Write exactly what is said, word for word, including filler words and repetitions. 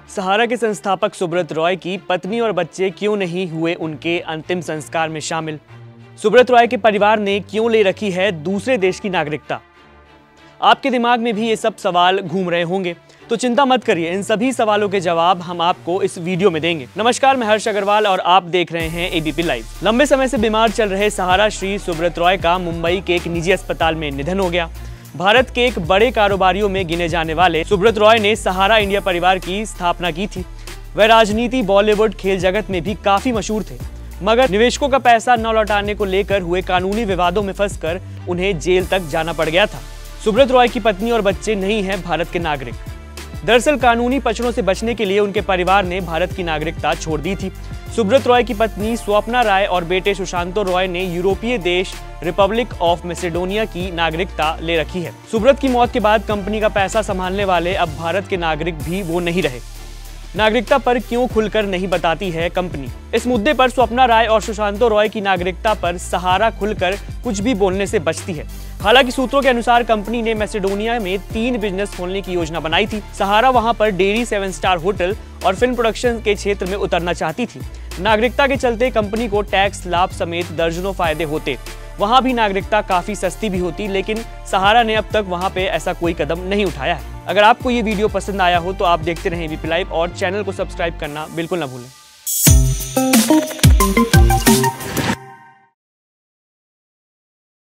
सहारा के संस्थापक सुब्रत रॉय की पत्नी और बच्चे क्यों नहीं हुए उनके अंतिम संस्कार में शामिल? सुब्रत रॉय के परिवार ने क्यों ले रखी है दूसरे देश की नागरिकता? आपके दिमाग में भी ये सब सवाल घूम रहे होंगे, तो चिंता मत करिए, इन सभी सवालों के जवाब हम आपको इस वीडियो में देंगे। नमस्कार, मैं हर्ष अग्रवाल और आप देख रहे हैं एबीपी लाइव। लंबे समय से बीमार चल रहे सहारा श्री सुब्रत रॉय का मुंबई के एक निजी अस्पताल में निधन हो गया। भारत के एक बड़े कारोबारियों में गिने जाने वाले सुब्रत रॉय ने सहारा इंडिया परिवार की स्थापना की थी। वह राजनीति, बॉलीवुड, खेल जगत में भी काफी मशहूर थे, मगर निवेशकों का पैसा न लौटाने को लेकर हुए कानूनी विवादों में फंसकर उन्हें जेल तक जाना पड़ गया था। सुब्रत रॉय की पत्नी और बच्चे नहीं हैं भारत के नागरिक। दरअसल कानूनी पचड़ों से बचने के लिए उनके परिवार ने भारत की नागरिकता छोड़ दी थी। सुब्रत रॉय की पत्नी स्वप्ना राय और बेटे सुशांतो रॉय ने यूरोपीय देश रिपब्लिक ऑफ मैसेडोनिया की नागरिकता ले रखी है। सुब्रत की मौत के बाद कंपनी का पैसा संभालने वाले अब भारत के नागरिक भी वो नहीं रहे। नागरिकता पर क्यों खुलकर नहीं बताती है कंपनी? इस मुद्दे पर स्वप्ना राय और सुशांतो रॉय की नागरिकता पर सहारा खुलकर कुछ भी बोलने से बचती है। हालांकि सूत्रों के अनुसार कंपनी ने मैसेडोनिया में तीन बिजनेस खोलने की योजना बनाई थी। सहारा वहां पर डेयरी, सेवन स्टार होटल और फिल्म प्रोडक्शन के क्षेत्र में उतरना चाहती थी। नागरिकता के चलते कंपनी को टैक्स लाभ समेत दर्जनों फायदे होते। वहां भी नागरिकता काफी सस्ती भी होती, लेकिन सहारा ने अब तक वहां पे ऐसा कोई कदम नहीं उठाया है। अगर आपको ये वीडियो पसंद आया हो तो आप देखते रहें एबीपी लाइव और चैनल को सब्सक्राइब करना बिल्कुल ना भूलें।